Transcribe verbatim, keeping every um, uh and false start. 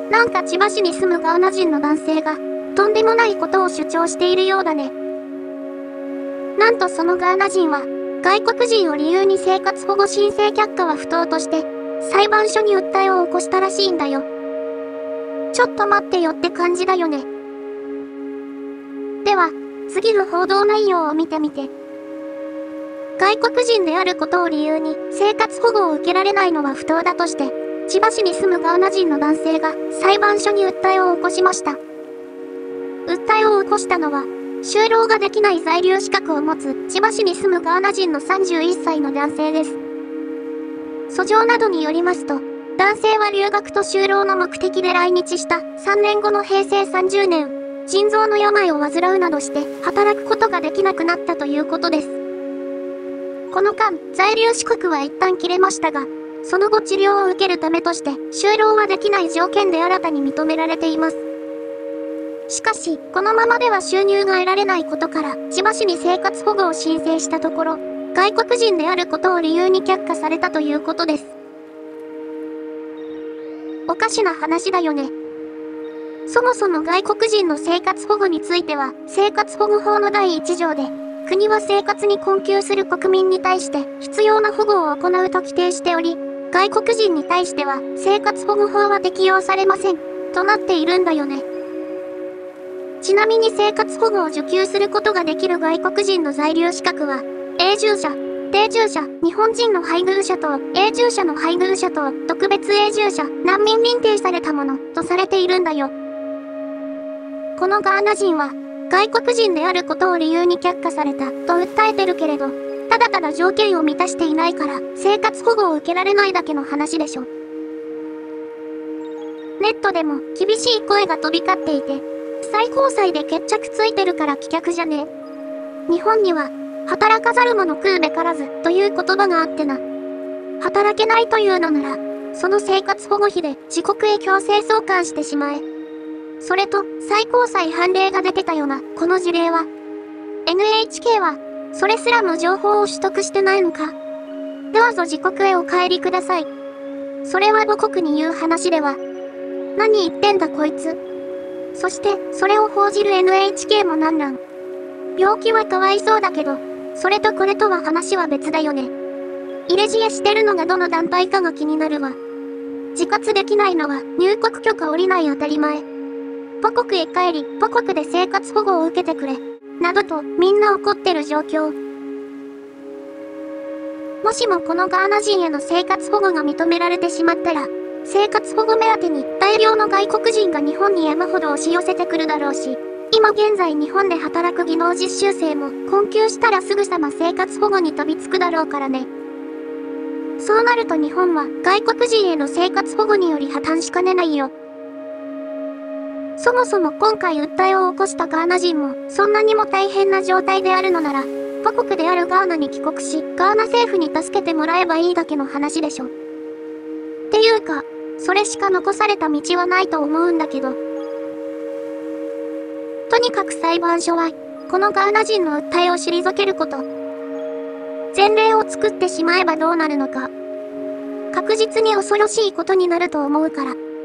なんか千葉市に住むガーナ人の男性が、とんでもないことを主張しているようだね。なんとそのガーナ人は、外国人を理由に生活保護申請却下は不当として、裁判所に訴えを起こしたらしいんだよ。ちょっと待ってよって感じだよね。では、次の報道内容を見てみて。外国人であることを理由に生活保護を受けられないのは不当だとして、千葉市に住むガーナ人の男性が裁判所に訴えを起こしました。訴えを起こしたのは、就労ができない在留資格を持つ千葉市に住むガーナ人のさんじゅういっさいの男性です。訴状などによりますと、男性は留学と就労の目的で来日したさんねんごのへいせいさんじゅうねん、腎臓の病を患うなどして働くことができなくなったということです。この間、在留資格は一旦切れましたが、その後治療を受けるためとして、就労はできない条件で新たに認められています。しかし、このままでは収入が得られないことから、千葉市に生活保護を申請したところ、外国人であることを理由に却下されたということです。おかしな話だよね。そもそも外国人の生活保護については、生活保護法のだいいちじょうで、国は生活に困窮する国民に対して必要な保護を行うと規定しており、外国人に対しては生活保護法は適用されません、となっているんだよね。ちなみに生活保護を受給することができる外国人の在留資格は、永住者、定住者、日本人の配偶者等、永住者の配偶者等、特別永住者、難民認定されたもの、とされているんだよ。このガーナ人は、外国人であることを理由に却下された、と訴えてるけれど、ただただ条件を満たしていないから、生活保護を受けられないだけの話でしょ。ネットでも、厳しい声が飛び交っていて、最高裁で決着ついてるから棄却じゃねえ。日本には、働かざる者食うべからず、という言葉があってな。働けないというのなら、その生活保護費で自国へ強制送還してしまえ。それと、最高裁判例が出てたよな、この事例は。エヌエイチケー は、それすらも情報を取得してないのか。どうぞ自国へお帰りください。それは母国に言う話では。何言ってんだこいつ。そして、それを報じる エヌエイチケー もなんなん。病気はかわいそうだけど、それとこれとは話は別だよね。入れ知恵してるのがどの団体かが気になるわ。自活できないのは入国許可下りない当たり前。母国へ帰り、母国で生活保護を受けてくれ。などとみんな怒ってる状況。もしもこのガーナ人への生活保護が認められてしまったら、生活保護目当てに大量の外国人が日本に山ほど押し寄せてくるだろうし、今現在日本で働く技能実習生も困窮したらすぐさま生活保護に飛びつくだろうからね。そうなると日本は外国人への生活保護により破綻しかねないよ。そもそも今回訴えを起こしたガーナ人もそんなにも大変な状態であるのなら、母国であるガーナに帰国し、ガーナ政府に助けてもらえばいいだけの話でしょ。っていうか、それしか残された道はないと思うんだけど。とにかく裁判所は、このガーナ人の訴えを退けること。前例を作ってしまえばどうなるのか。確実に恐ろしいことになると思うから。